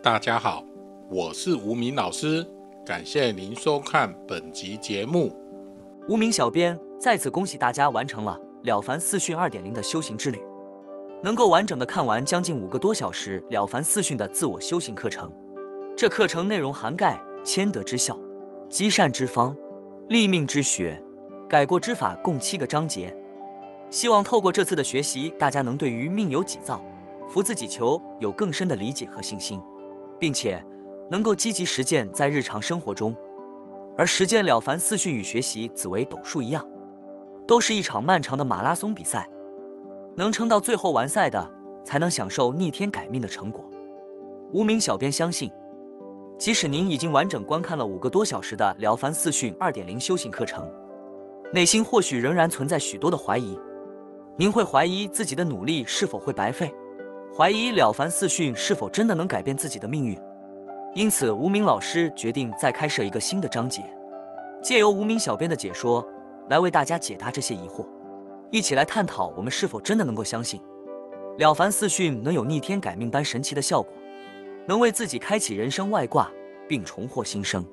大家好，我是吴明老师，感谢您收看本集节目。 无名小编再次恭喜大家完成了了凡四训 2.0 的修行之旅，能够完整的看完将近5个多小时了凡四训的自我修行课程。这课程内容涵盖谦德之效、积善之方、立命之学、改过之法，共7个章节。希望透过这次的学习，大家能对于命由己造、福自己求有更深的理解和信心，并且能够积极实践在日常生活中。而实践了凡四训与学习紫微斗数一样，都是一场漫长的马拉松比赛，能撑到最后完赛的，才能享受逆天改命的成果。无名小编相信，即使您已经完整观看了5个多小时的了凡四训 2.0 修行课程，内心或许仍然存在许多的怀疑。您会怀疑自己的努力是否会白费，怀疑了凡四训是否真的能改变自己的命运。因此，无名老师决定再开设一个新的章节，借由无名小编的解说，来为大家解答这些疑惑，一起来探讨我们是否真的能够相信了凡四训能有逆天改命般神奇的效果，能为自己开启人生外挂，并重获新生。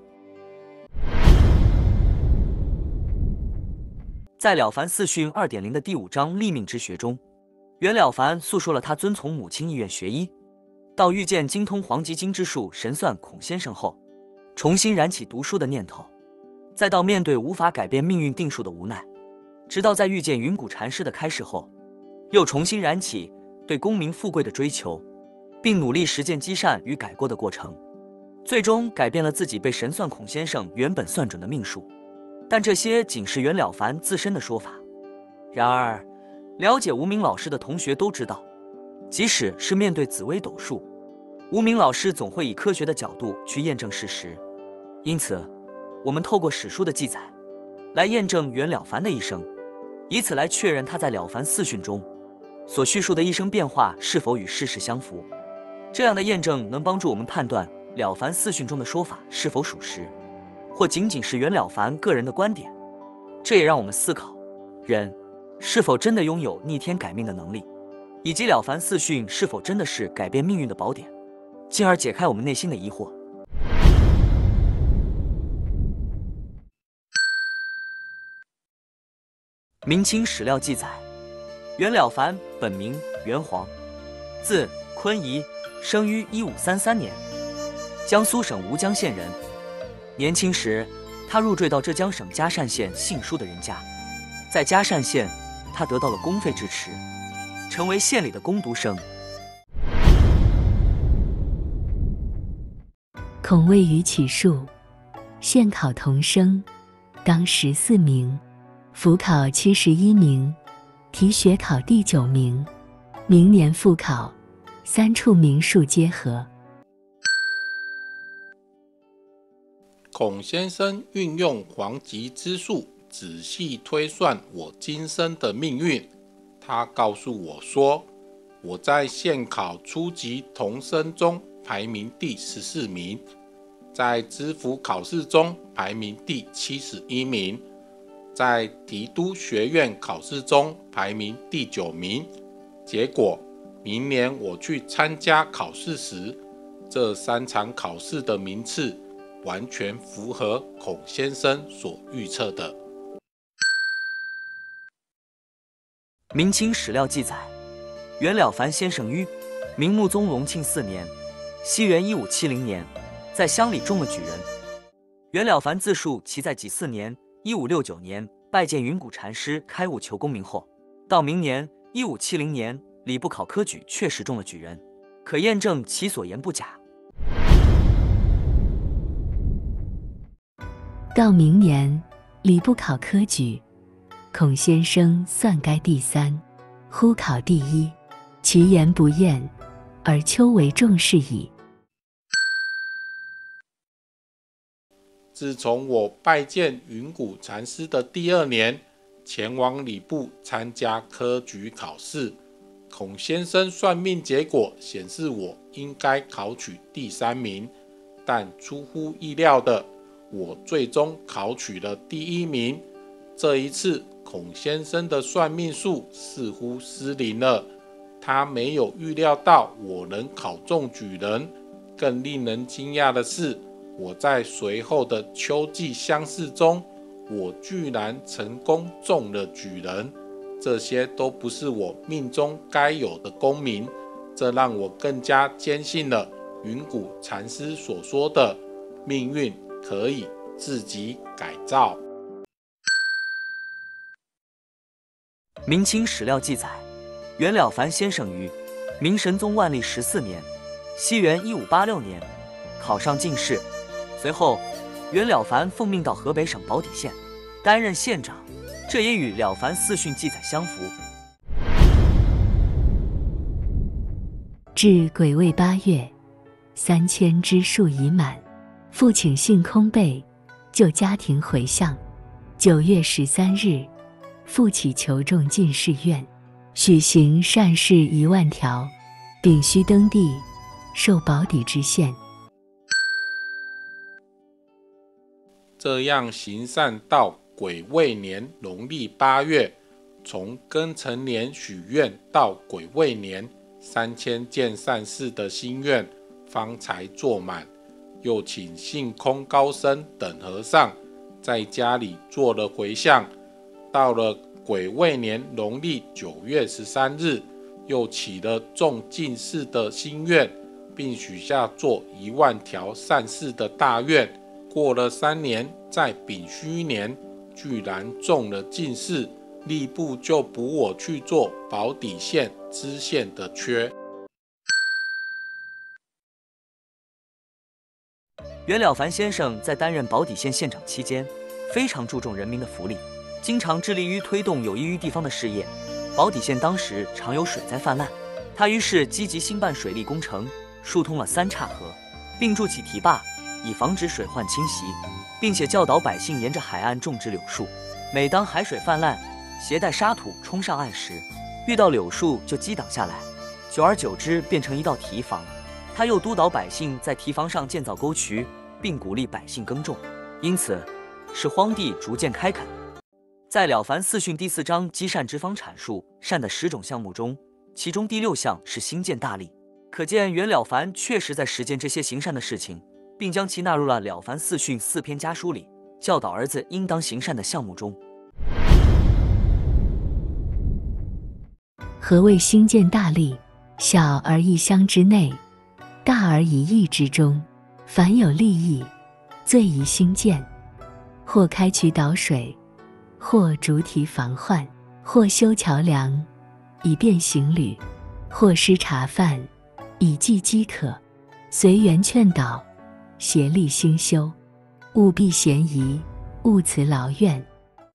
在了凡四训 2.0 的第5章立命之学中，袁了凡诉说了他遵从母亲意愿学医，到遇见精通黄极经之术神算孔先生后，重新燃起读书的念头，再到面对无法改变命运定数的无奈，直到在遇见云谷禅师的开示后，又重新燃起对功名富贵的追求，并努力实践积善与改过的过程，最终改变了自己被神算孔先生原本算准的命数。但这些仅是袁了凡自身的说法。然而，了解无名老师的同学都知道，即使是面对紫微斗数，无名老师总会以科学的角度去验证事实。因此，我们透过史书的记载，来验证袁了凡的一生，以此来确认他在了凡四训中所叙述的一生变化是否与事实相符。这样的验证能帮助我们判断了凡四训中的说法是否属实，或仅仅是袁了凡个人的观点。这也让我们思考，人是否真的拥有逆天改命的能力，以及了凡四训是否真的是改变命运的宝典，进而解开我们内心的疑惑。明清史料记载，袁了凡本名袁黄，字坤仪，生于1533年，江苏省吴江县人。年轻时，他入赘到浙江省嘉善县姓舒的人家，在嘉善县，他得到了公费支持，成为县里的工读生。 孔未予起数，县考童生，当14名，府考71名，提学考第9名。明年复考，3处名数皆合。 孔先生运用黄极之术，仔细推算我今生的命运。他告诉我说，我在县考初级童生中排名第14名，在知府考试中排名第71名，在提督学院考试中排名第9名。结果明年我去参加考试时，这3场考试的名次完全符合孔先生所预测的。 明清史料记载，袁了凡先生于明穆宗隆庆4年，西元1570年，在乡里中了举人。袁了凡自述其在己巳年1569年拜见云谷禅师开悟求功名后，到明年1570年礼部考科举确实中了举人，可验证其所言不假。 到明年礼部考科举，孔先生算该第3，忽考第1，其言不验，而丘为重视矣。 自从我拜见云谷禅师的第2年，前往礼部参加科举考试，孔先生算命结果显示我应该考取第3名，但出乎意料的，我最终考取了第1名。这一次孔先生的算命术似乎失灵了，他没有预料到我能考中举人， 更令人惊讶的是，我在随后的秋季乡试中，我居然成功中了举人。这些都不是我命中该有的功名，这让我更加坚信了云谷禅师所说的命运可以自己改造。 明清史料记载，袁了凡先生于明神宗万历14年（西元1586年）考上进士，随后袁了凡奉命到河北省保底县担任县长，这也与了凡四训记载相符。 至癸未8月，3000之数已满，复请信空备，就家庭回向。9月13日，复起求中进士院，许行善事1万条，丙戌登第，授保底知县。 这样行善到癸未年农历8月，从庚辰年许愿到癸未年，3000件善事的心愿方才做满。又请性空高僧等和尚在家里做了回向。到了癸未年农历9月13日，又起了中进士的心愿，并许下做1万条善事的大愿。过了3年，在丙戌年居然中了进士，吏部就补我去做保底县知县的缺。 袁了凡先生在担任保底县县长期间，非常注重人民的福利，经常致力于推动有益于地方的事业。保底县当时常有水灾泛滥，他于是积极兴办水利工程，疏通了3岔河，并筑起堤坝，以防止水患侵袭，并且教导百姓沿着海岸种植柳树。每当海水泛滥，携带沙土冲上岸时，遇到柳树就击挡下来，久而久之变成一道堤防。他又督导百姓在堤防上建造沟渠，并鼓励百姓耕种，因此使荒地逐渐开垦。在《了凡四训》第4章积善之方阐述善的10种项目中，其中第6项是兴建大利，可见袁了凡确实在实践这些行善的事情，并将其纳入了《了凡四训》4篇家书里教导儿子应当行善的项目中。 何谓兴建大利？小而一乡之内，大而一邑之中，凡有利益，最宜兴建。或开渠导水，或筑堤防患，或修桥梁，以便行旅；或施茶饭，以济饥渴。随缘劝导，协力兴修，务避嫌疑，勿辞劳怨。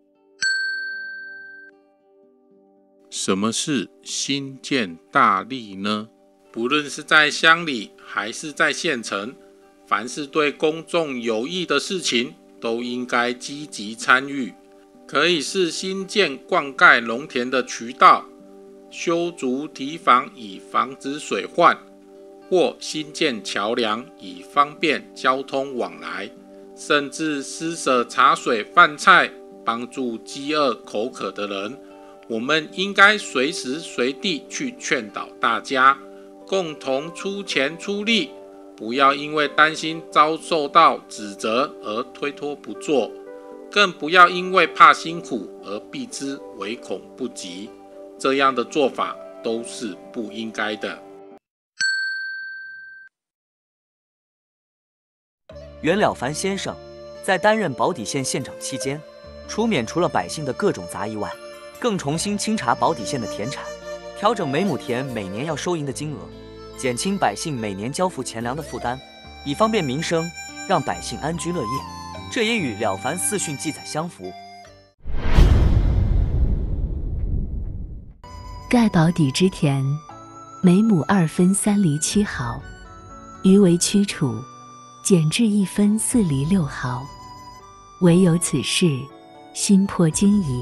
什么是兴建大利呢？不论是在乡里还是在县城，凡是对公众有益的事情，都应该积极参与。可以是新建灌溉农田的渠道，修筑堤防以防止水患，或新建桥梁以方便交通往来，甚至施舍茶水饭菜，帮助饥饿口渴的人。我们应该随时随地去劝导大家，共同出钱出力，不要因为担心遭受到指责而推脱不做，更不要因为怕辛苦而避之唯恐不及。这样的做法都是不应该的。 袁了凡先生在担任保底县县长期间，免除了百姓的各种杂役外，更重新清查保底县的田产，调整每亩田每年要收银的金额，减轻百姓每年交付钱粮的负担，以方便民生，让百姓安居乐业。这也与《了凡四训》记载相符。 盖保底之田，每亩2分3厘7毫，余为驱除，减至1分4厘6毫。唯有此事，心颇惊疑。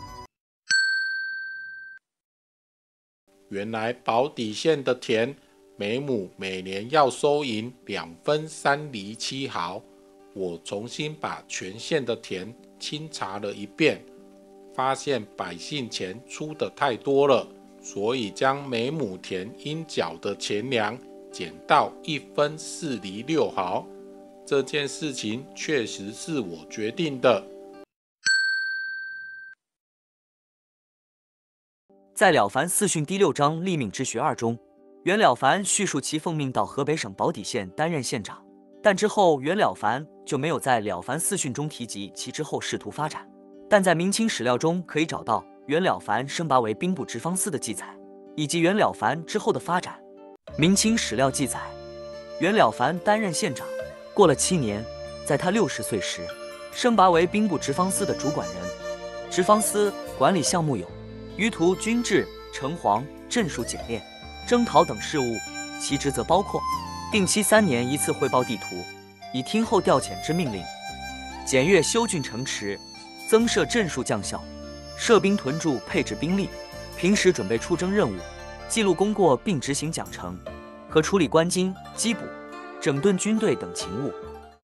原来保底县的田每亩每年要收银2分3厘7毫。我重新把全县的田清查了一遍，发现百姓钱出的太多了，所以将每亩田应缴的钱粮减到1分4厘6毫。这件事情确实是我决定的。 在《了凡四训》第6章立命之学2中，袁了凡叙述其奉命到河北省保底县担任县长，但之后袁了凡就没有在《了凡四训》中提及其之后仕途发展。但在明清史料中可以找到袁了凡升拔为兵部直方司的记载，以及袁了凡之后的发展。明清史料记载，袁了凡担任县长，过了7年，在他60岁时，升拔为兵部直方司的主管人。直方司管理项目有舆图、军制、城隍、镇戍、检练、征讨等事务，其职责包括定期3年1次汇报地图，以听候调遣之命令；检阅修峻城池，增设镇戍将校，设兵屯驻，配置兵力，平时准备出征任务，记录功过并执行奖惩，和处理官金、缉捕、整顿军队等勤务。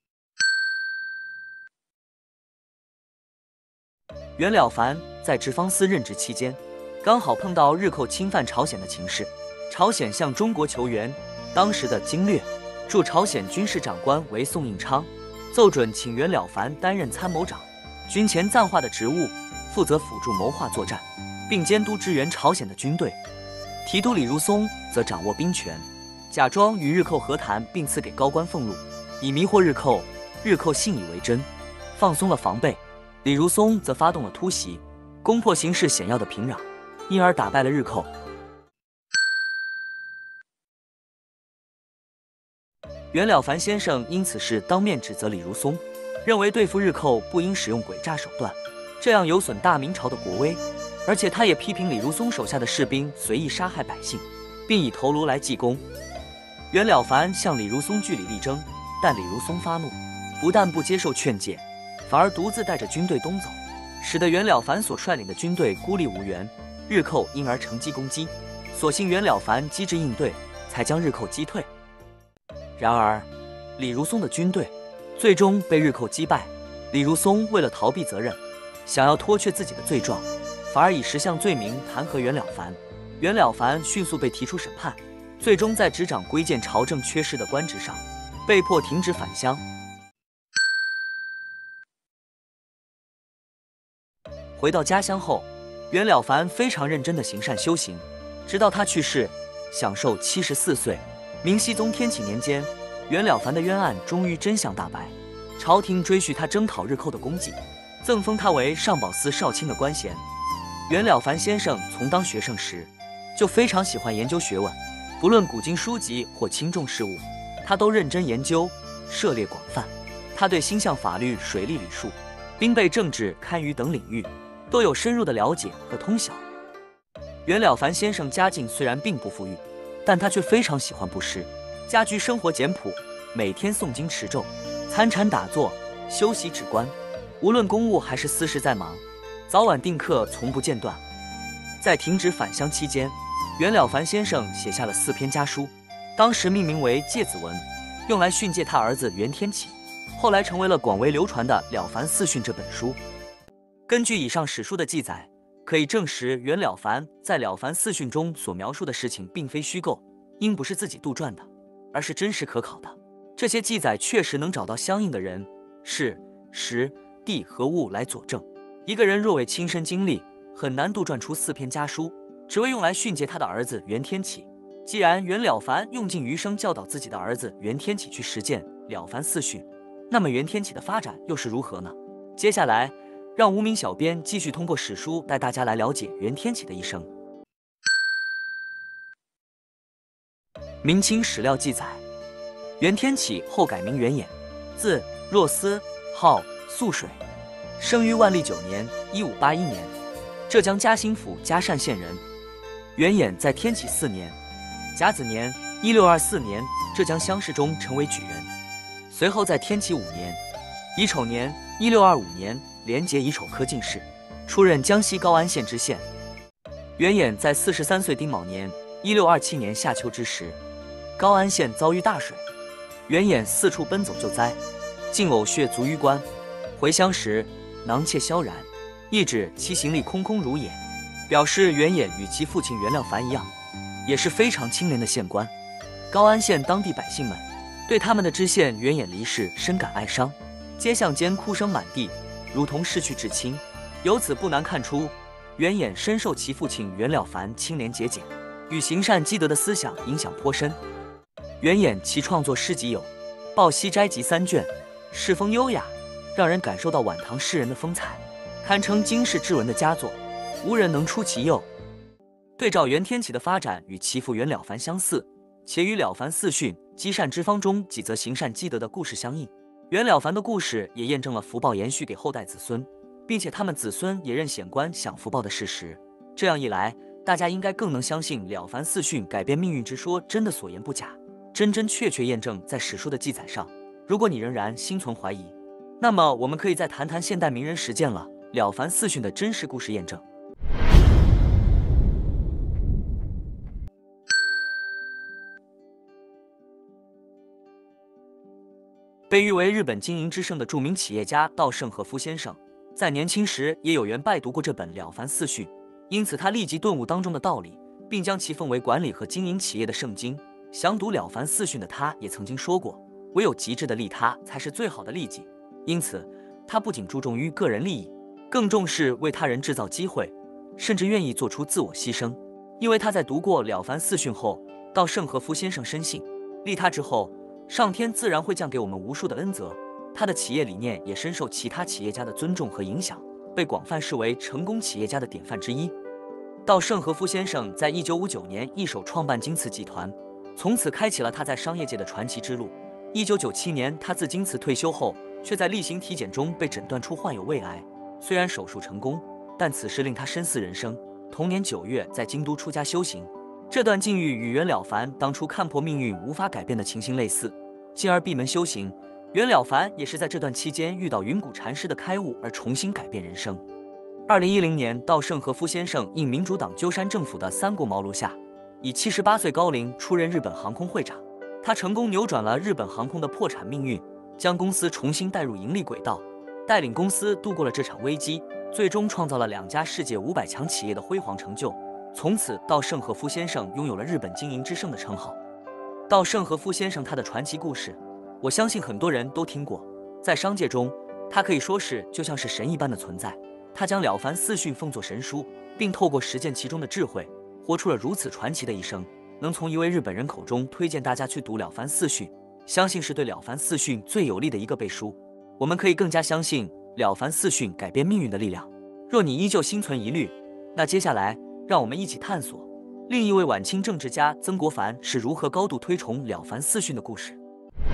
袁了凡在直方司任职期间，刚好碰到日寇侵犯朝鲜的情势，朝鲜向中国求援。当时的经略驻朝鲜军事长官为宋应昌，奏准请袁了凡担任参谋长，军前暂化的职务，负责辅助谋划作战，并监督支援朝鲜的军队。提督李如松则掌握兵权，假装与日寇和谈，并赐给高官俸禄，以迷惑日寇。日寇信以为真，放松了防备。李如松则发动了突袭，攻破形势险要的平壤，因而打败了日寇。袁了凡先生因此事当面指责李如松，认为对付日寇不应使用诡诈手段，这样有损大明朝的国威。而且他也批评李如松手下的士兵随意杀害百姓，并以头颅来记功。袁了凡向李如松据理力争，但李如松发怒，不但不接受劝诫，反而独自带着军队东走，使得袁了凡所率领的军队孤立无援，日寇因而乘机攻击。所幸袁了凡机智应对，才将日寇击退。然而，李如松的军队最终被日寇击败。李如松为了逃避责任，想要脱却自己的罪状，反而以10项罪名弹劾袁了凡。袁了凡迅速被提出审判，最终在执掌规谏朝政缺失的官职上，被迫停职返乡。回到家乡后，袁了凡非常认真地行善修行，直到他去世，享寿74岁。明熹宗天启年间，袁了凡的冤案终于真相大白，朝廷追叙他征讨日寇的功绩，赠封他为上宝司少卿的官衔。袁了凡先生从当学生时就非常喜欢研究学问，不论古今书籍或轻重事务，他都认真研究，涉猎广泛。他对星象、法律、水利、礼数、兵备、政治、堪舆等领域都有深入的了解和通晓。袁了凡先生家境虽然并不富裕，但他却非常喜欢布施，家居生活简朴，每天诵经持咒，参禅打坐，修习止观。无论公务还是私事再忙，早晚定课从不间断。在停职返乡期间，袁了凡先生写下了4篇家书，当时命名为《诫子文》，用来训诫他儿子袁天启，后来成为了广为流传的《了凡四训》这本书。根据以上史书的记载，可以证实袁了凡在《了凡四训》中所描述的事情并非虚构，应不是自己杜撰的，而是真实可考的。这些记载确实能找到相应的人、事、时、地和物来佐证。一个人若未亲身经历，很难杜撰出4篇家书，只为用来训诫他的儿子袁天启。既然袁了凡用尽余生教导自己的儿子袁天启去实践《了凡四训》，那么袁天启的发展又是如何呢？接下来让无名小编继续通过史书带大家来了解袁天启的一生。明清史料记载，袁天启后改名袁衍，字若思，号素水，生于万历9年（1581年），浙江嘉兴府嘉善县人。袁衍在天启4年甲子年（1624年）浙江乡试中成为举人，随后在天启5年乙丑年（1625年）连结乙丑科进士，出任江西高安县知县。袁衍在43岁丁卯年（1627年）夏秋之时，高安县遭遇大水，袁衍四处奔走救灾，竟呕血足于棺。回乡时，囊怯萧然，意指其行李空空如也，表示袁衍与其父亲袁了凡一样，也是非常清廉的县官。 高安县当地百姓们对他们的知县袁衍离世深感哀伤，街巷间哭声满地，如同逝去至亲。由此不难看出，袁衍深受其父亲袁了凡清廉节俭与行善积德的思想影响颇深。袁衍其创作诗集有《报西斋集》3卷，世风优雅，让人感受到晚唐诗人的风采，堪称经世之文的佳作，无人能出其右。对照袁天启的发展与其父袁了凡相似，且与了凡四训积善之方中几则行善积德的故事相应，袁了凡的故事也验证了福报延续给后代子孙，并且他们子孙也认显官享福报的事实。这样一来，大家应该更能相信了凡四训改变命运之说真的所言不假，真真确确验证在史书的记载上。如果你仍然心存怀疑，那么我们可以再谈谈现代名人实践了凡四训的真实故事验证。被誉为日本经营之圣的著名企业家稻盛和夫先生，在年轻时也有缘拜读过这本了凡四训，因此他立即顿悟当中的道理，并将其奉为管理和经营企业的圣经。详读了凡四训的他也曾经说过，唯有极致的利他才是最好的利己。因此他不仅注重于个人利益，更重视为他人制造机会，甚至愿意做出自我牺牲。因为他在读过了凡四训后，稻盛和夫先生深信，利他之后，上天自然会降给我们无数的恩泽。他的企业理念也深受其他企业家的尊重和影响，被广泛视为成功企业家的典范之一。稻盛和夫先生在1959年一手创办京瓷集团，从此开启了他在商业界的传奇之路。1997年，他自京瓷退休后，却在例行体检中被诊断出患有胃癌。虽然手术成功，但此事令他深思人生。同年9月，在京都出家修行。这段境遇与袁了凡当初看破命运无法改变的情形类似，进而闭门修行。袁了凡也是在这段期间遇到云谷禅师的开悟而重新改变人生。2010年，稻盛和夫先生应民主党鸠山政府的三顾茅庐下，以78岁高龄出任日本航空会长。他成功扭转了日本航空的破产命运，将公司重新带入盈利轨道，带领公司度过了这场危机，最终创造了2家世界500强企业的辉煌成就。从此，稻盛和夫先生拥有了日本经营之圣的称号。稻盛和夫先生他的传奇故事，我相信很多人都听过。在商界中，他可以说是就像是神一般的存在。他将了凡四训奉作神书，并透过实践其中的智慧，活出了如此传奇的一生。能从一位日本人口中推荐大家去读了凡四训，相信是对了凡四训最有力的一个背书。我们可以更加相信了凡四训改变命运的力量。若你依旧心存疑虑，那接下来让我们一起探索另一位晚清政治家曾国藩是如何高度推崇了凡四训的故事。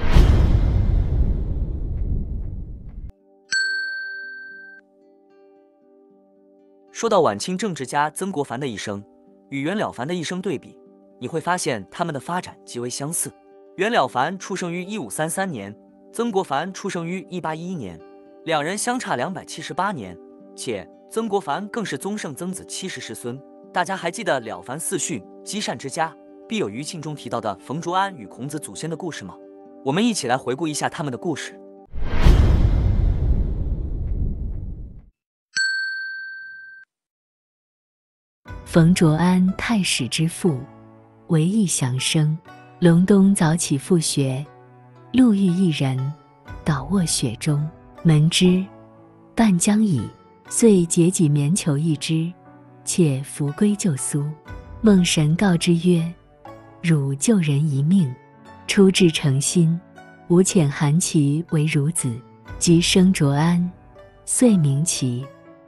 说到晚清政治家曾国藩的一生，与袁了凡的一生对比，你会发现他们的发展极为相似。袁了凡出生于1533年，曾国藩出生于1811年，两人相差278年，且曾国藩更是宗圣曾子70世孙。大家还记得了凡四训积善之家必有余庆中提到的冯卓安与孔子祖先的故事吗？我们一起来回顾一下他们的故事。 冯卓安太史之父，为义祥生，隆冬早起复学，路遇一人，倒卧雪中，门之，半将矣，遂解己棉裘一之，且扶归就苏。梦神告之曰：汝救人一命，出至诚心，吾遣韩琦为孺子，即生卓安，遂名其。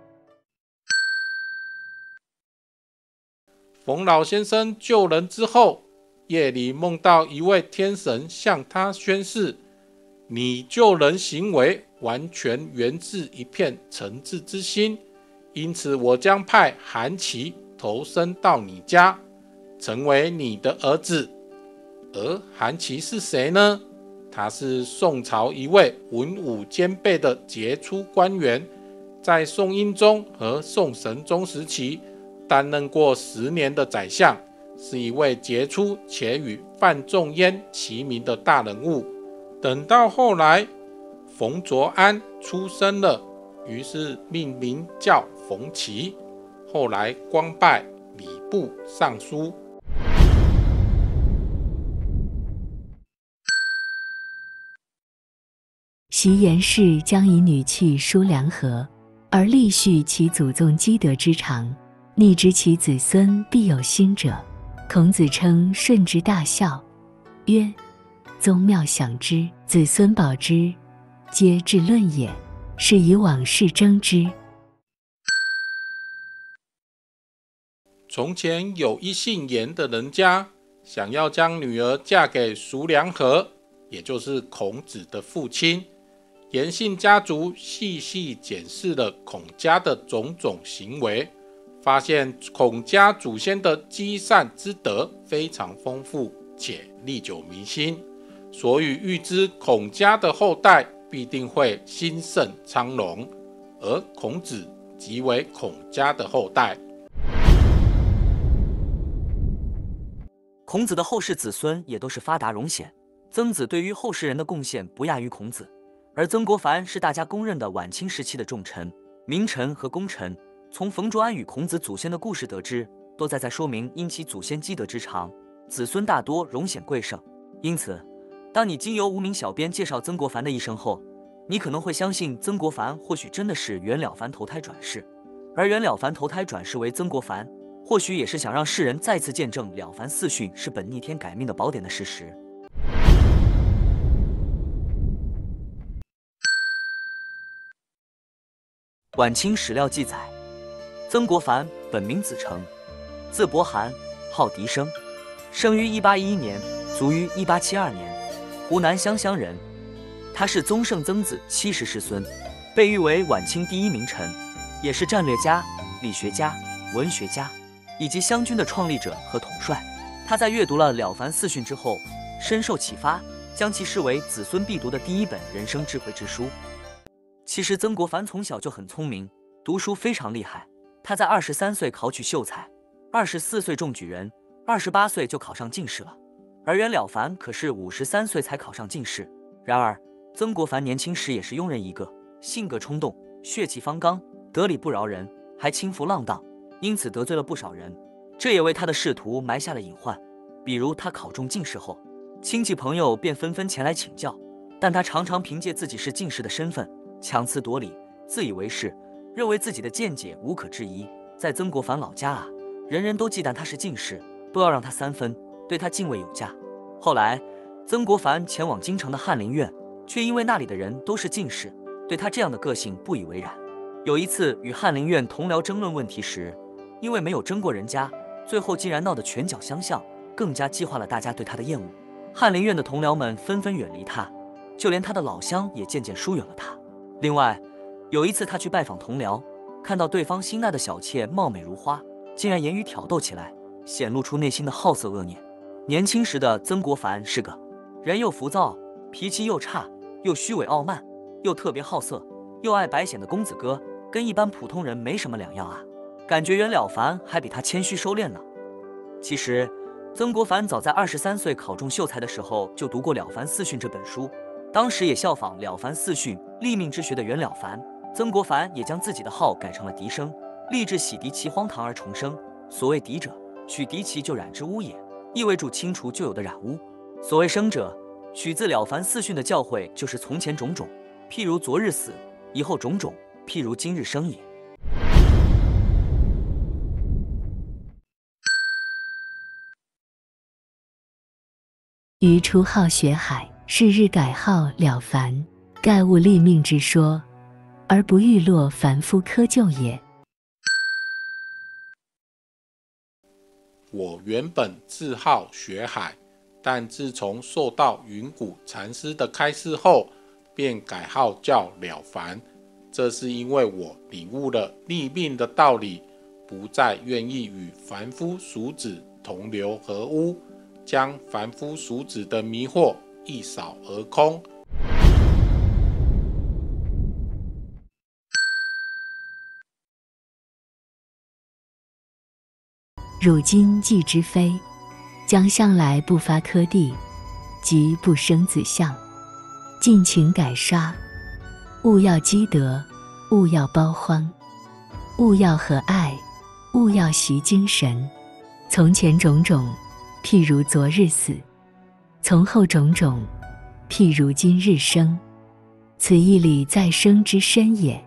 冯老先生救人之后，夜里梦到一位天神向他宣誓，你救人行为完全源自一片诚挚之心，因此我将派韩琦投身到你家，成为你的儿子。而韩琦是谁呢？他是宋朝一位文武兼备的杰出官员，在宋英宗和宋神宗时期担任过10年的宰相，是一位杰出且与范仲淹齐名的大人物。等到后来冯卓安出生了，于是命名叫冯琦，后来官拜礼部尚书。 袭言氏将以女婿叔梁纥，而立续其祖宗积德之长，逆知其子孙必有心者。孔子称舜之大孝，曰：宗庙享之，子孙保之，皆治论也，是以往事争之。 从前有一姓严的人家，想要将女儿嫁给叔梁纥，也就是孔子的父亲。严姓家族细细检视了孔家的种种行为，发现孔家祖先的积善之德非常丰富且历久弥新，所以预知孔家的后代必定会兴盛昌隆，而孔子即为孔家的后代。 孔子的后世子孙也都是发达荣显，曾子对于后世人的贡献不亚于孔子，而曾国藩是大家公认的晚清时期的重臣、名臣和功臣。从冯卓安与孔子祖先的故事得知，都在说明因其祖先积德之长，子孙大多荣显贵盛。因此，当你经由无名小编介绍曾国藩的一生后，你可能会相信曾国藩或许真的是袁了凡投胎转世，而袁了凡投胎转世为曾国藩，或许也是想让世人再次见证《了凡四训》是本逆天改命的宝典的事实。晚清史料记载，曾国藩本名子成，字伯涵，号笛生，生于1811年，卒于1872年，湖南湘乡人。他是宗圣曾子70世孙，被誉为晚清第一名臣，也是战略家、理学家、文学家以及湘军的创立者和统帅。他在阅读了《了凡四训》之后，深受启发，将其视为子孙必读的第一本人生智慧之书。其实曾国藩从小就很聪明，读书非常厉害。他在23岁考取秀才，24岁中举人，28岁就考上进士了。而袁了凡可是53岁才考上进士。然而，曾国藩年轻时也是庸人一个，性格冲动，血气方刚，得理不饶人，还轻浮浪荡，因此得罪了不少人。这也为他的仕途埋下了隐患。比如他考中进士后，亲戚朋友便纷纷前来请教，但他常常凭借自己是进士的身份强词夺理，自以为是，认为自己的见解无可置疑。在曾国藩老家啊，人人都忌惮他是进士，都要让他3分，对他敬畏有加。后来曾国藩前往京城的翰林院，却因为那里的人都是进士，对他这样的个性不以为然。有一次与翰林院同僚争论问题时，因为没有争过人家，最后竟然闹得拳脚相向，更加激化了大家对他的厌恶。翰林院的同僚们纷纷远离他，就连他的老乡也渐渐疏远了他。另外，有一次他去拜访同僚，看到对方心爱的小妾貌美如花，竟然言语挑逗起来，显露出内心的好色恶念。年轻时的曾国藩是个人又浮躁，脾气又差，又虚伪傲慢，又特别好色，又爱白显的公子哥，跟一般普通人没什么两样啊。感觉袁了凡还比他谦虚收敛呢。其实曾国藩早在23岁考中秀才的时候就读过《了凡四训》这本书，当时也效仿《了凡四训》立命之学的袁了凡，曾国藩也将自己的号改成了笛生，立志洗涤其荒唐而重生。所谓涤者，取涤其就染之污也，意味着清除旧有的染污。所谓生者，取自《了凡四训》的教诲，就是从前种种，譬如昨日死；以后种种，譬如今日生也。 余初好学海，是日改号了凡，盖悟立命之说，而不欲落凡夫窠臼也。 我原本自号学海，但自从受到云谷禅师的开示后，便改号叫了凡。这是因为我领悟了立命的道理，不再愿意与凡夫俗子同流合污，将凡夫俗子的迷惑一扫而空。 汝今既知非，将向来不发科第，即不生子相，尽情改刷。勿要积德，勿要包荒，勿要和爱，勿要习精神。从前种种，譬如昨日死；从后种种，譬如今日生。 此义理再生之深也。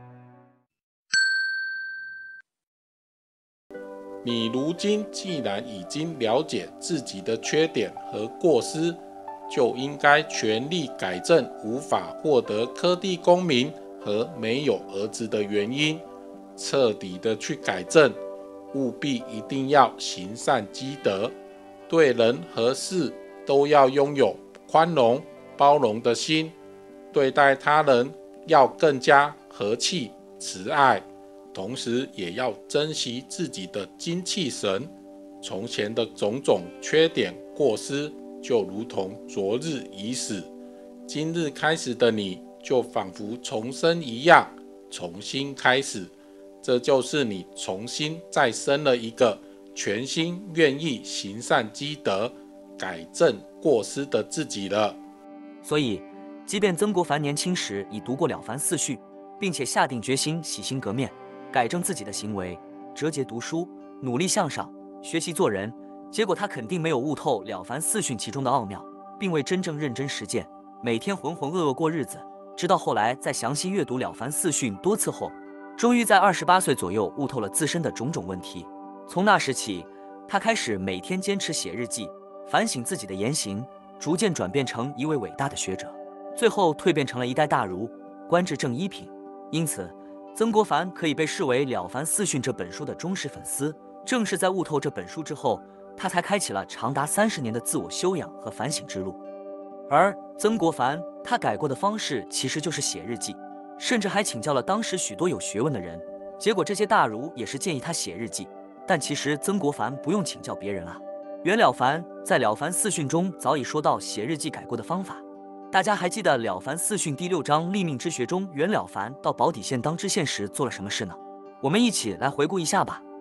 你如今既然已经了解自己的缺点和过失，就应该全力改正无法获得科第功名和没有儿子的原因，彻底的去改正，务必一定要行善积德，对人和事都要拥有宽容包容的心，对待他人要更加和气慈爱，同时也要珍惜自己的精气神。从前的种种缺点过失就如同昨日已死，今日开始的你就仿佛重生一样，重新开始，这就是你重新再生了一个全心愿意行善积德改正过失的自己了。 所以即便曾国藩年轻时已读过《了凡四训》，并且下定决心洗心革面，改正自己的行为，折节读书，努力向上，学习做人，结果他肯定没有悟透《了凡四训》其中的奥妙，并未真正认真实践，每天浑浑噩噩过日子。直到后来在详细阅读《了凡四训》多次后，终于在28岁左右悟透了自身的种种问题。从那时起，他开始每天坚持写日记，反省自己的言行，逐渐转变成一位伟大的学者，最后蜕变成了一代大儒，官至正一品。因此曾国藩可以被视为《了凡四训》这本书的忠实粉丝。正是在悟透这本书之后，他才开启了长达30年的自我修养和反省之路。而曾国藩他改过的方式其实就是写日记，甚至还请教了当时许多有学问的人，结果这些大儒也是建议他写日记，但其实曾国藩不用请教别人啊。袁了凡在《了凡四训》中早已说到写日记改过的方法。大家还记得《了凡四训》第6章立命之学中袁了凡到保底县当知县时做了什么事呢？我们一起来回顾一下吧。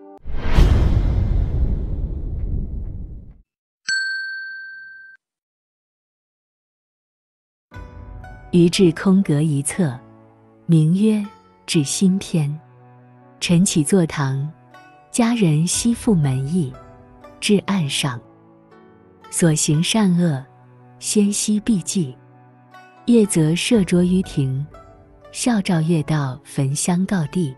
于至空阁一侧，名曰《至心篇》。晨起坐堂，家人悉付门役，至案上。所行善恶，先悉必记。夜则设桌于庭，孝照月道焚香告地。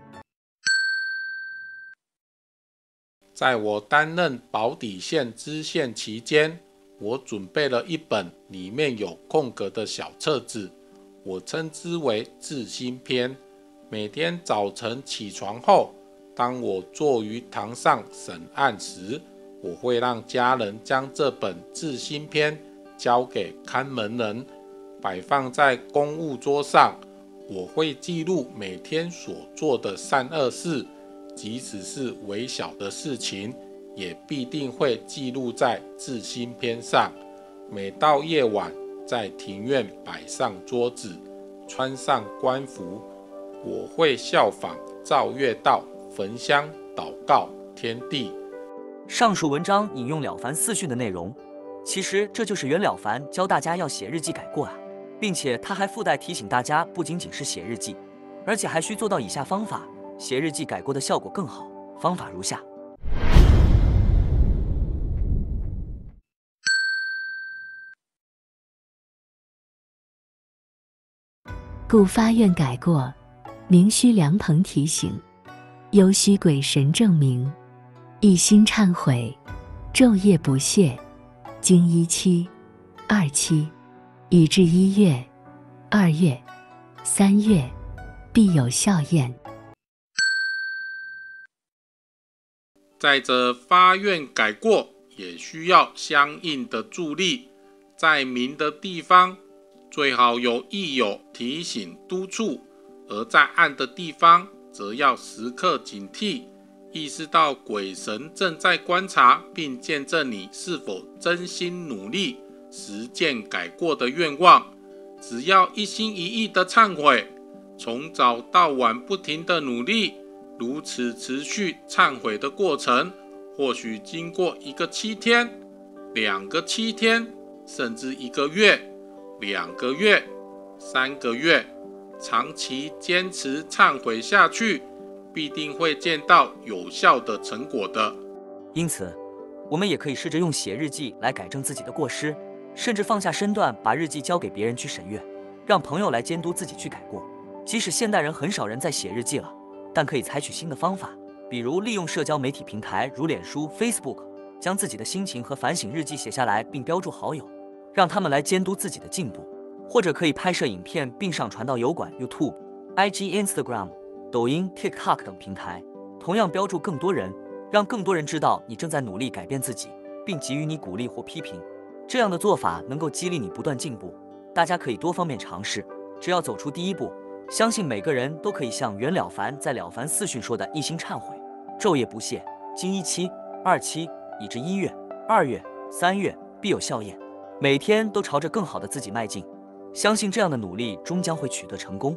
在我担任保底县知县期间，我准备了一本里面有空格的小册子，我称之为治心篇。每天早晨起床后，当我坐于堂上审案时，我会让家人将这本治心篇交给看门人，摆放在公务桌上。我会记录每天所做的善恶事，即使是微小的事情，也必定会记录在治心篇上。每到夜晚，在庭院摆上桌子，穿上官服，我会效仿照月道焚香祷告天地。 上述文章引用《了凡四训》的内容，其实这就是袁了凡教大家要写日记改过啊，并且他还附带提醒大家，不仅仅是写日记，而且还需做到以下方法，写日记改过的效果更好。方法如下： 故发愿改过，明须良朋提醒，忧须鬼神证明，一心忏悔，昼夜不懈，经17、27，以至1月、2月、3月，必有效验。 在这发愿改过，也需要相应的助力。在明的地方，最好有益友提醒督促；而在暗的地方，则要时刻警惕，意识到鬼神正在观察，并见证你是否真心努力实践改过的愿望。只要一心一意的忏悔，从早到晚不停的努力，如此持续忏悔的过程，或许经过1个7天、2个7天，甚至1个月、2个月、3个月，长期坚持忏悔下去，必定会见到有效的成果的。 因此，我们也可以试着用写日记来改正自己的过失，甚至放下身段，把日记交给别人去审阅。 让朋友来监督自己去改过。即使现代人很少人在写日记了，但可以采取新的方法，比如利用社交媒体平台如脸书、Facebook， 将自己的心情和反省日记写下来并标注好友，让他们来监督自己的进步。或者可以拍摄影片并上传到油管、YouTube、IG、Instagram、抖音、TikTok 等平台，同样标注更多人，让更多人知道你正在努力改变自己，并给予你鼓励或批评。这样的做法能够激励你不断进步。大家可以多方面尝试，只要走出第一步，相信每个人都可以像袁了凡在《了凡四训》说的一心忏悔，昼夜不懈，经17、27，以至1月、2月、3月，必有效验。每天都朝着更好的自己迈进，相信这样的努力终将会取得成功。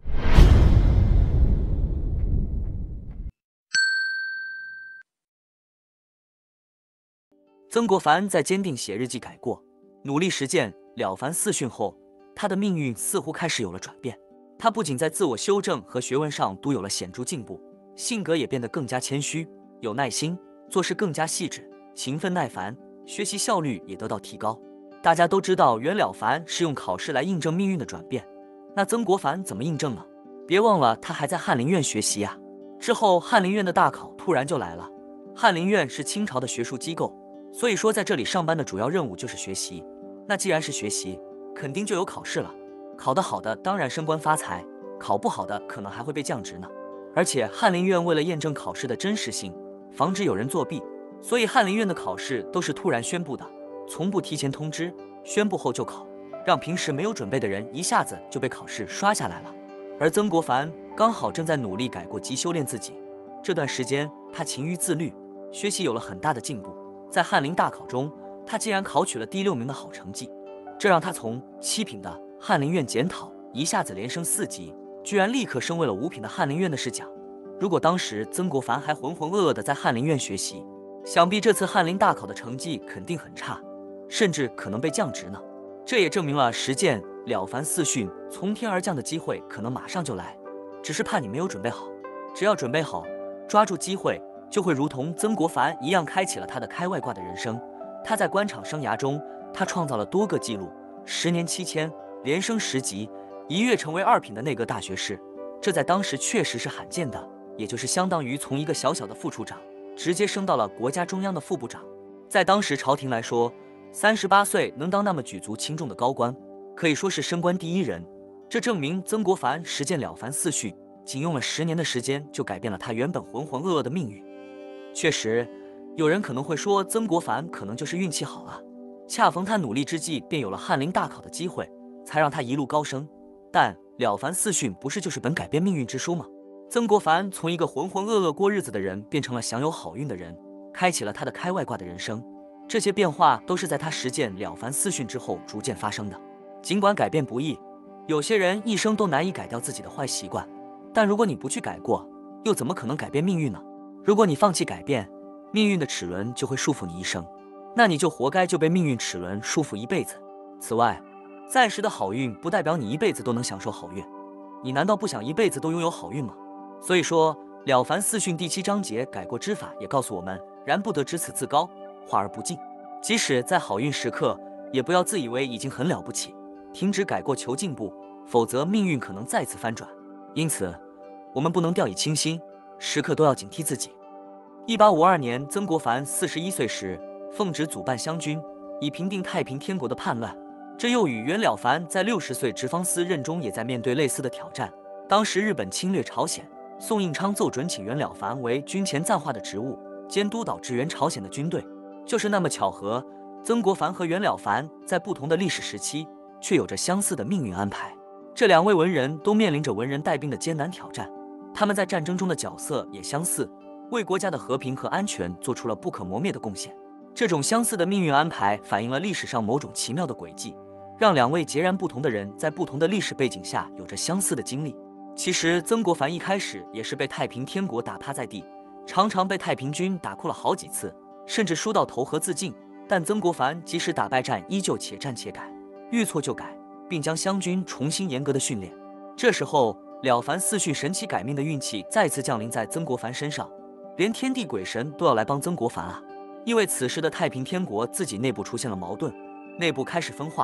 曾国藩在坚定写日记改过，努力实践了凡四训后，他的命运似乎开始有了转变。他不仅在自我修正和学问上都有了显著进步，性格也变得更加谦虚、有耐心，做事更加细致、勤奋耐烦，学习效率也得到提高。大家都知道袁了凡是用考试来印证命运的转变，那曾国藩怎么印证呢？别忘了他还在翰林院学习呀。之后翰林院的大考突然就来了。翰林院是清朝的学术机构，所以说在这里上班的主要任务就是学习。那既然是学习，肯定就有考试了。考得好的当然升官发财，考不好的可能还会被降职呢。而且翰林院为了验证考试的真实性，防止有人作弊，所以翰林院的考试都是突然宣布的，从不提前通知，宣布后就考，让平时没有准备的人一下子就被考试刷下来了。而曾国藩刚好正在努力改过及修炼自己，这段时间他勤于自律，学习有了很大的进步。在翰林大考中，他竟然考取了第6名的好成绩，这让他从7品的翰林院检讨一下子连升4级，居然立刻升为了5品的翰林院的试讲。如果当时曾国藩还浑浑噩噩的在翰林院学习，想必这次翰林大考的成绩肯定很差，甚至可能被降职呢。这也证明了实践了凡四训从天而降的机会可能马上就来，只是怕你没有准备好。只要准备好，抓住机会，就会如同曾国藩一样开启了他的开外挂的人生。他在官场生涯中，他创造了多个纪录，10年7千，连升10级，一跃成为2品的内阁大学士，这在当时确实是罕见的，也就是相当于从一个小小的副处长直接升到了国家中央的副部长。在当时朝廷来说，38岁能当那么举足轻重的高官，可以说是升官第一人。这证明曾国藩实践了凡四训，仅用了10年的时间就改变了他原本浑浑噩噩的命运。确实，有人可能会说曾国藩可能就是运气好啊，恰逢他努力之际便有了翰林大考的机会，才让他一路高升。但了凡四训不是就是本改变命运之书吗？曾国藩从一个浑浑噩噩过日子的人变成了享有好运的人，开启了他的开外挂的人生。这些变化都是在他实践了凡四训之后逐渐发生的。尽管改变不易，有些人一生都难以改掉自己的坏习惯，但如果你不去改过，又怎么可能改变命运呢？如果你放弃改变，命运的齿轮就会束缚你一生，那你就活该就被命运齿轮束缚一辈子。此外，暂时的好运不代表你一辈子都能享受好运，你难道不想一辈子都拥有好运吗？所以说了凡四训第7章节改过之法也告诉我们，然不得只此自高，化而不进。即使在好运时刻，也不要自以为已经很了不起，停止改过求进步，否则命运可能再次翻转。因此我们不能掉以轻心，时刻都要警惕自己。1852年，曾国藩41岁时，奉旨主办湘军，以平定太平天国的叛乱。这又与袁了凡在60岁直方司任中也在面对类似的挑战。当时日本侵略朝鲜，宋应昌奏准请袁了凡为军前赞化的职务，监督导支援朝鲜的军队。就是那么巧合，曾国藩和袁了凡在不同的历史时期，却有着相似的命运安排。这2位文人都面临着文人带兵的艰难挑战，他们在战争中的角色也相似，为国家的和平和安全做出了不可磨灭的贡献。这种相似的命运安排反映了历史上某种奇妙的轨迹，让2位截然不同的人在不同的历史背景下有着相似的经历。其实曾国藩一开始也是被太平天国打趴在地，常常被太平军打哭了好几次，甚至输到投河自尽。但曾国藩即使打败战，依旧且战且改，遇错就改，并将湘军重新严格的训练。这时候了凡四训神奇改命的运气再次降临在曾国藩身上，连天地鬼神都要来帮曾国藩啊！因为此时的太平天国自己内部出现了矛盾，内部开始分化，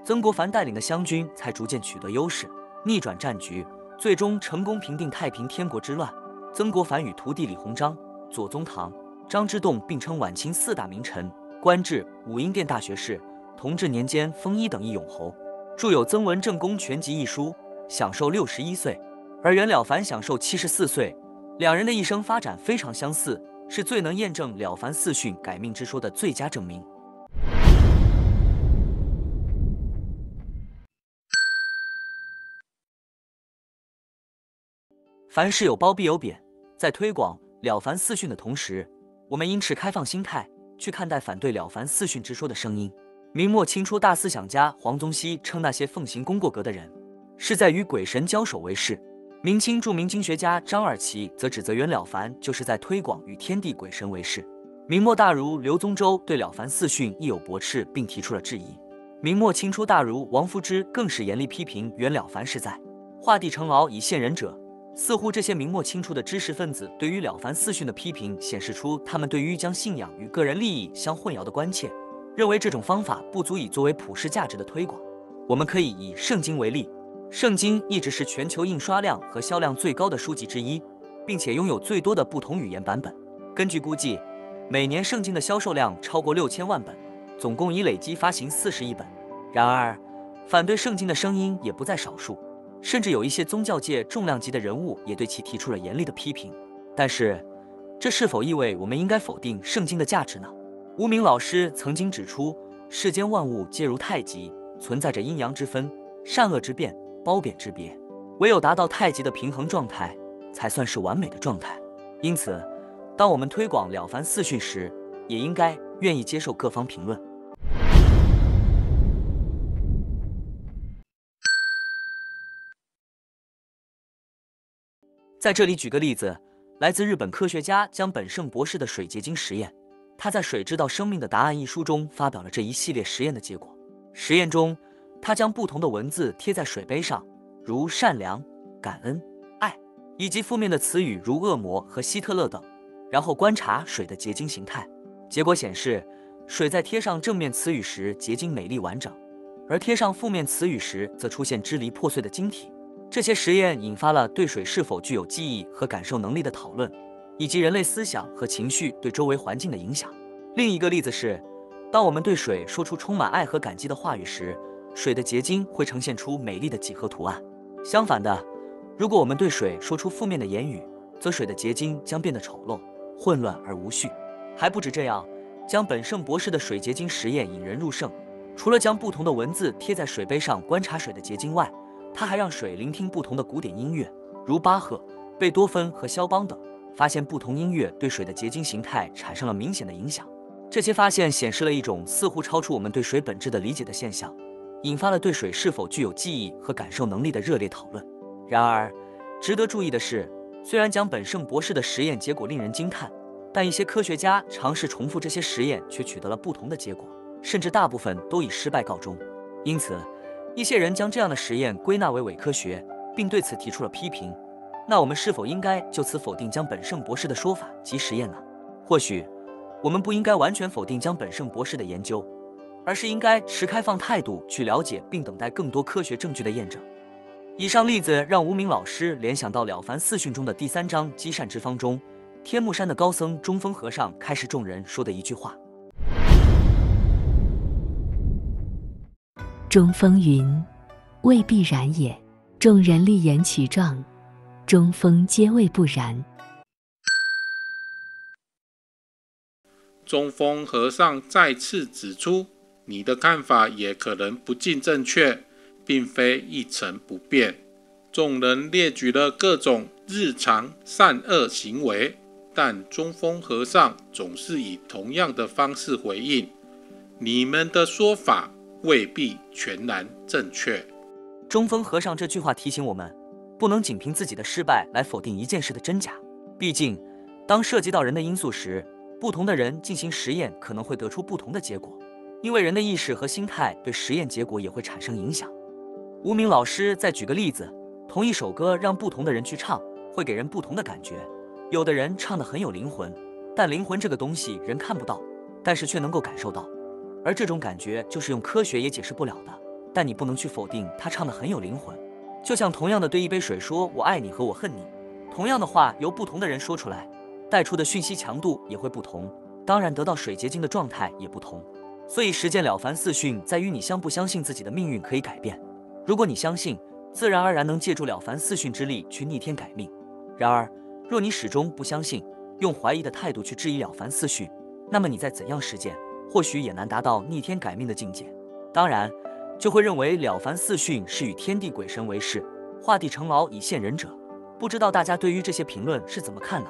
曾国藩带领的湘军才逐渐取得优势，逆转战局，最终成功平定太平天国之乱。曾国藩与徒弟李鸿章、左宗棠、张之洞并称晚清4大名臣，官至武英殿大学士，同治年间封1等1永侯，著有《曾文正公全集》一书，享寿61岁，而袁了凡享寿74岁。两人的一生发展非常相似，是最能验证了凡四训改命之说的最佳证明。凡事有褒必有贬，在推广了凡四训的同时，我们应持开放心态去看待反对了凡四训之说的声音。明末清初大思想家黄宗羲称那些奉行功过格的人，是在与鬼神交手为是。明清著名经学家张二奇则指责袁了凡就是在推广与天地鬼神为是。明末大儒刘宗周对了凡四训亦有驳斥，并提出了质疑。明末清初大儒王夫之更是严厉批评袁了凡是在画地成牢以陷人者。似乎这些明末清初的知识分子对于了凡四训的批评，显示出他们对于将信仰与个人利益相混淆的关切，认为这种方法不足以作为普世价值的推广。我们可以以圣经为例，圣经一直是全球印刷量和销量最高的书籍之一，并且拥有最多的不同语言版本。根据估计，每年圣经的销售量超过6000万本，总共已累计发行40亿本。然而，反对圣经的声音也不在少数，甚至有一些宗教界重量级的人物也对其提出了严厉的批评。但是，这是否意味我们应该否定圣经的价值呢？吴明老师曾经指出，世间万物皆如太极，存在着阴阳之分、善恶之辨、褒贬之别，唯有达到太极的平衡状态，才算是完美的状态。因此，当我们推广了凡四训时，也应该愿意接受各方评论。在这里举个例子，来自日本科学家江本胜博士的水结晶实验。他在《水知道生命的答案》一书中发表了这一系列实验的结果。实验中，他将不同的文字贴在水杯上，如善良、感恩、爱，以及负面的词语如恶魔和希特勒等，然后观察水的结晶形态。结果显示，水在贴上正面词语时结晶美丽完整，而贴上负面词语时则出现支离破碎的晶体。这些实验引发了对水是否具有记忆和感受能力的讨论，以及人类思想和情绪对周围环境的影响。另一个例子是，当我们对水说出充满爱和感激的话语时，水的结晶会呈现出美丽的几何图案。相反的，如果我们对水说出负面的言语，则水的结晶将变得丑陋、混乱而无序。还不止这样，江本胜博士的水结晶实验引人入胜。除了将不同的文字贴在水杯上观察水的结晶外，他还让水聆听不同的古典音乐，如巴赫、贝多芬和肖邦等，发现不同音乐对水的结晶形态产生了明显的影响。这些发现显示了一种似乎超出我们对水本质的理解的现象，引发了对水是否具有记忆和感受能力的热烈讨论。然而，值得注意的是，虽然江本胜博士的实验结果令人惊叹，但一些科学家尝试重复这些实验却取得了不同的结果，甚至大部分都以失败告终。因此，一些人将这样的实验归纳为伪科学，并对此提出了批评。那我们是否应该就此否定江本胜博士的说法及实验呢？或许，我们不应该完全否定江本胜博士的研究，而是应该持开放态度去了解并等待更多科学证据的验证。以上例子让吴明老师联想到《了凡四训》中的第3章积善之方中，天目山的高僧中峰和尚开示众人说的一句话。 中峰云：未必然也。众人立言其状，中峰皆谓不然。 中峰和尚再次指出，你的看法也可能不尽正确，并非一成不变。众人列举了各种日常善恶行为，但中峰和尚总是以同样的方式回应：你们的说法未必全然正确。 中峰和尚这句话提醒我们，不能仅凭自己的失败来否定一件事的真假。毕竟，当涉及到人的因素时，不同的人进行实验可能会得出不同的结果，因为人的意识和心态对实验结果也会产生影响。吴明老师再举个例子，同一首歌让不同的人去唱，会给人不同的感觉。有的人唱得很有灵魂，但灵魂这个东西人看不到，但是却能够感受到，而这种感觉就是用科学也解释不了的。 但你不能去否定他唱得很有灵魂。就像同样的对一杯水说我爱你和我恨你，同样的话由不同的人说出来，带出的讯息强度也会不同，当然得到水结晶的状态也不同。所以实践了凡四训在于你相不相信自己的命运可以改变。如果你相信，自然而然能借助了凡四训之力去逆天改命。然而若你始终不相信，用怀疑的态度去质疑了凡四训，那么你再怎样实践，或许也难达到逆天改命的境界。当然就会认为了凡四训是与天地鬼神为誓，画地成牢以现仁者。不知道大家对于这些评论是怎么看呢？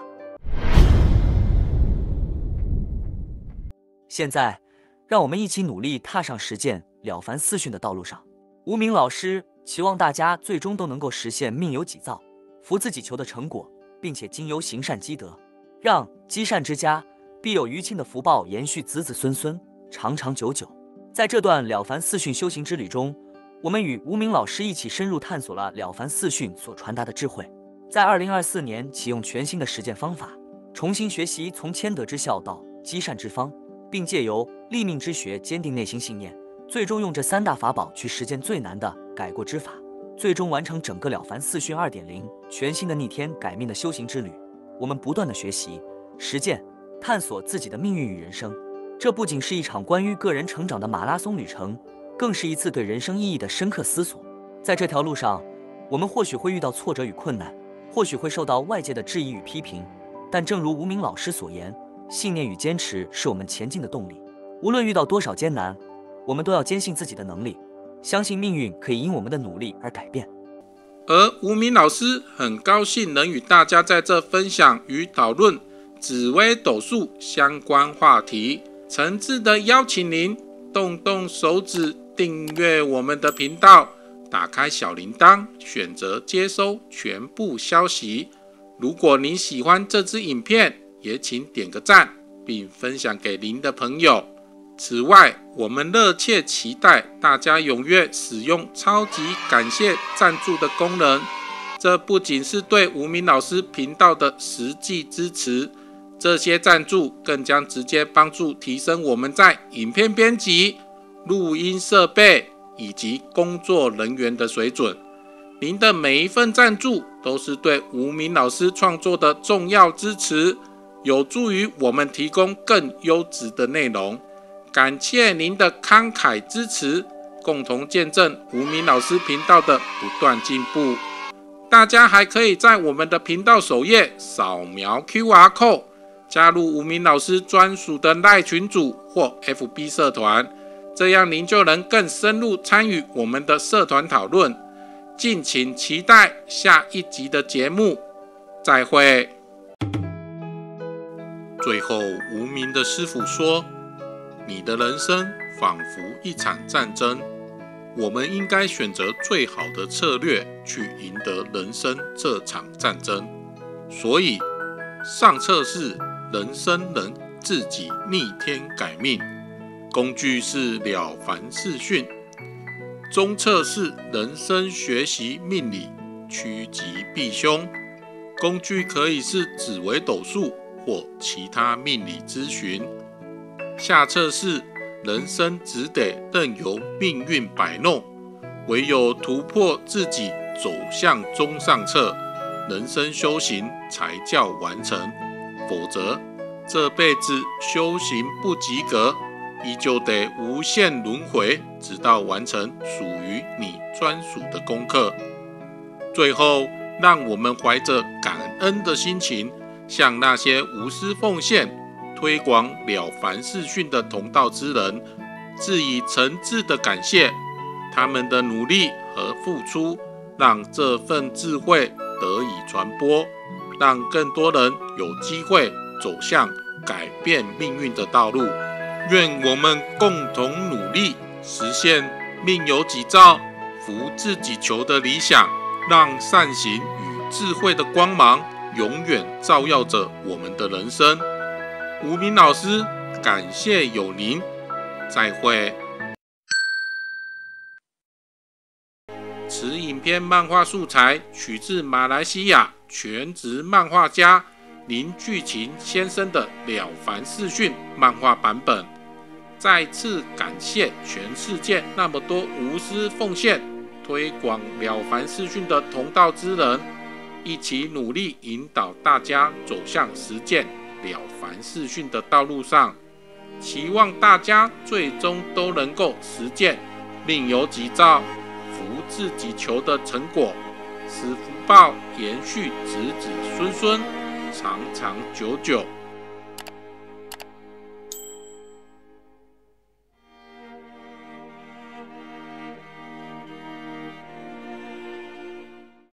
现在让我们一起努力踏上实践了凡四训的道路上。无名老师期望大家最终都能够实现命由己造，福自己求的成果，并且经由行善积德，让积善之家必有余庆的福报延续子子孙孙，长长久久。在这段了凡四训修行之旅中，我们与无名老师一起深入探索了了凡四训所传达的智慧。在2024年启用全新的实践方法，重新学习从谦德之孝到积善之方，并借由立命之学坚定内心信念，最终用这3大法宝去实践最难的改过之法，最终完成整个了凡四训 2.0 全新的逆天改命的修行之旅。我们不断的学习、实践、探索自己的命运与人生，这不仅是一场关于个人成长的马拉松旅程，更是一次对人生意义的深刻思索。在这条路上，我们或许会遇到挫折与困难，或许会受到外界的质疑与批评，但正如无名老师所言，信念与坚持是我们前进的动力。无论遇到多少艰难，我们都要坚信自己的能力，相信命运可以因我们的努力而改变。 而无名老师很高兴能与大家在这分享与讨论紫微斗数相关话题，诚挚的邀请您动动手指订阅我们的频道，打开小铃铛，选择接收全部消息。如果您喜欢这支影片，也请点个赞，并分享给您的朋友。此外，我们热切期待大家踊跃使用超级感谢赞助的功能，这不仅是对无名老师频道的实际支持，这些赞助更将直接帮助提升我们在影片编辑、录音设备以及工作人员的水准。您的每一份赞助都是对无名老师创作的重要支持，有助于我们提供更优质的内容。感谢您的慷慨支持，共同见证无名老师频道的不断进步。大家还可以在我们的频道首页扫描 QR Code， 加入无名老师专属的LINE群组或 FB 社团，这样您就能更深入参与我们的社团讨论。敬请期待下一集的节目，再会。最后，无名的师父说，你的人生仿佛一场战争，我们应该选择最好的策略去赢得人生这场战争。所以上策是人生能自己逆天改命，工具是了凡四训；中策是人生学习命理，趋吉避凶，工具可以是紫微斗数或其他命理咨询。下策是人生只得任由命运摆弄，唯有突破自己走向中上策，人生修行才叫完成，否则这辈子修行不及格，依旧得无限轮回，直到完成属于你专属的功课。最后，让我们怀着感恩的心情，向那些无私奉献推广了凡四训的同道之人致以诚挚的感谢。他们的努力和付出，让这份智慧得以传播，让更多人有机会走向改变命运的道路。愿我们共同努力，实现命由己造、福自己求的理想，让善行与智慧的光芒永远照耀着我们的人生。无名老师，感谢有您，再会。此影片漫画素材取自马来西亚全职漫画家林巨勤先生的《了凡四训》漫画版本。 再次感谢全世界那么多无私奉献、推广了凡四训的同道之人，一起努力引导大家走向实践了凡四训的道路上。期望大家最终都能够实践命由己造、福自己求的成果，使福报延续子子孙孙，长长久久。